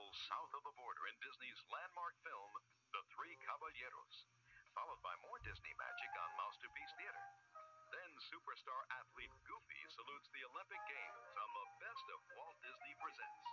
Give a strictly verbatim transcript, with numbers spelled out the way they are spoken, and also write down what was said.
miles south of the border in Disney's landmark film, The Three Caballeros, followed by more Disney magic on Masterpiece Theater. Then superstar athlete Goofy salutes the Olympic Games on the best of Walt Disney Presents.